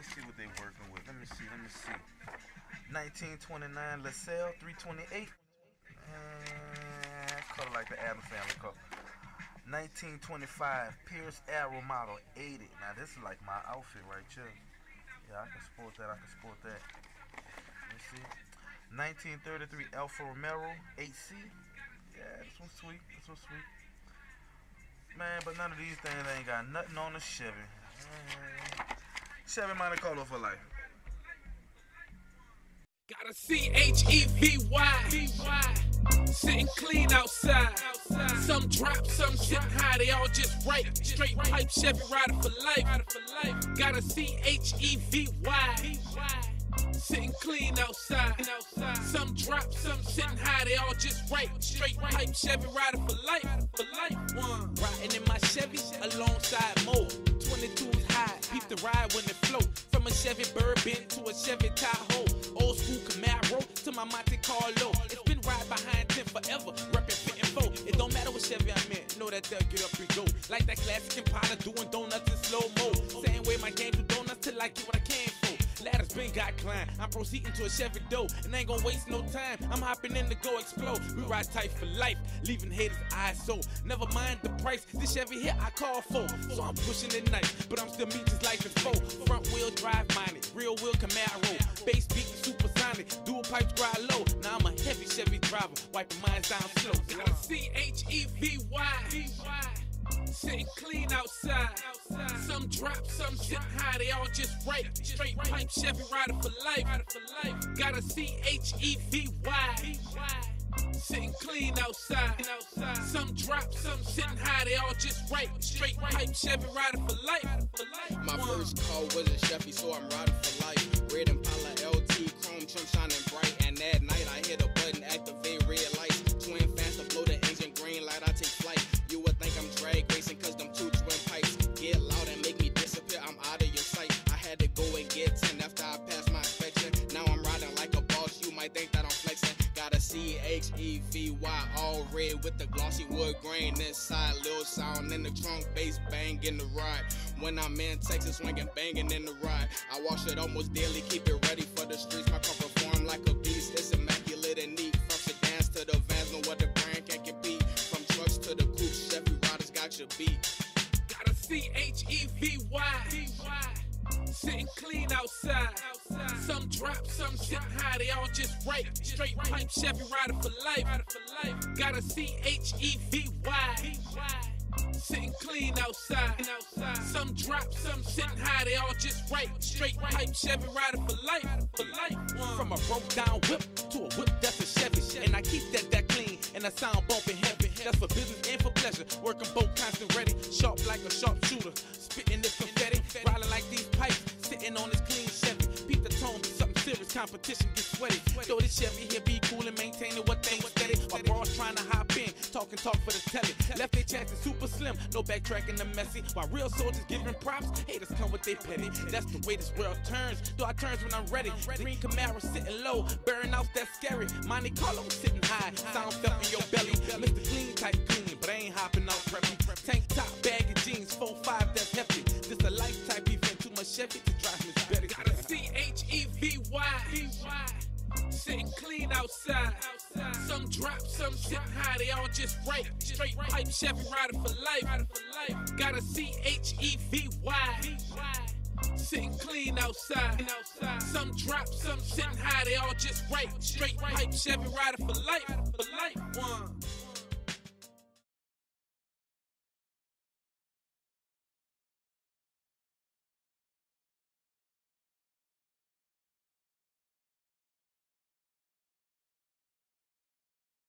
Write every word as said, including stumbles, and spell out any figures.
see what they working with. Let me see. Let me see. nineteen twenty-nine LaSalle three twenty-eight. Uh, color like the Adams Family color. nineteen twenty-five Pierce Arrow model eighty. Now this is like my outfit right here. Yeah, I can sport that. I can sport that. Let me see. nineteen thirty-three Alfa Romero eight C. Yeah, this one's sweet. This one's sweet. Man, but none of these things ain't got nothing on the Chevy. Man. Chevy Monte Carlo for life. Got a C H E V Y, sitting clean outside. Some drop, some sitting high, they all just right. Straight pipe Chevy rider for life. Got a C H E V Y, sitting clean outside. Some drop, some sitting high, they all just right. Straight pipe Chevy rider for life. For life. One. Riding in my Chevy alongside Mo. twenty-two is high, peep the ride when it float. From a Chevy Bourbon to a Chevy Tahoe. Old school Camaro to my Monte Carlo. It's been right behind ten forever, reppin' fit and foe. It don't matter what Chevy I'm in, know that they'll get up and go. Like that classic Impala doing donuts in slow-mo. Same way my game do donuts till I get what I came for. Ladders been got climbed, I'm proceeding to a Chevy dough. And I ain't gonna waste no time, I'm hopping in to go explode. We ride tight for life, leaving haters eyes so. Never mind the price, this Chevy here I call for. So I'm pushing it nice, but I'm still meet just like before. Front wheel drive minded, real wheel Camaro. Bass beating supersonic, dual pipes grind low. Now I'm a heavy Chevy driver, wiping mine down slow. Got a C H E V Y, sitting clean outside. Some drop, some sitting high, they all just right. Straight pipe Chevy rider for life. Got a C H E V Y, sitting clean outside. Some drop, some sitting high, they all just right. Straight pipe Chevy rider for life. My first car was a Chevy, so I'm riding for life. Red Impala L T, chrome trim shining bright. And that night I hit a button, activate red lights. Twin fans to blow the engine, green light, I take flight. You would think I'm drag racing cause them two twin pipes get loud and make me disappear, I'm out of your sight. I had to go and get ten after I passed my inspection. Now I'm riding like a boss, you might think that I'm flexing. Got a C H E V Y, all red with the glossy wood grain inside. Little sound in the trunk, bass bang in the ride. When I'm in Texas, swinging, banging in the ride. I wash it almost daily, keep it ready for the streets. My car perform like a beast, it's immaculate and neat. From sedans to the vans, no other brand can compete. From trucks to the coupes, Chevy riders got your beat. Got a C H E V Y, sitting clean outside. Some drop, some sitting high, they all just right. Straight pipe Chevy rider for life. Got a C H E V Y, sitting clean outside. Some drop, some sitting high, they all just right. Straight pipe Chevy rider for life. For life. From a broke down whip to a whip that's a Chevy. And I keep that that clean and I sound bumping heavy. That's for business and for pleasure. Working both constant ready, sharp like a sharpshooter. Spitting this confetti, riding like these pipes, sitting on this clean Chevy. Peep the tone, be something serious, competition get sweaty. Throw this Chevy here, be cool and maintaining what things steady. My bros trying to hop in, talking talk for the telly. Left their chances super slim, no backtracking the messy. While real soldiers giving props, haters come with they petty. That's the way this world turns, though I turns when I'm ready. Green Camaro sitting low, bearing out that scary. Monte Carlo sitting high, sound felt in your belly. Mister Clean type clean, but I ain't hopping out preppy. Tank top, baggy jeans, four five that's hefty. This a life type event, too much Chevy to drive Miss Betty. Got a C H E V Y, sitting clean outside. Some drop, some sitting high, they all just right. Straight pipe Chevy rider for life. Got a C H E V Y, sitting clean outside. Some drop, some sitting high, they all just right. Straight pipe Chevy rider for life. For life. One.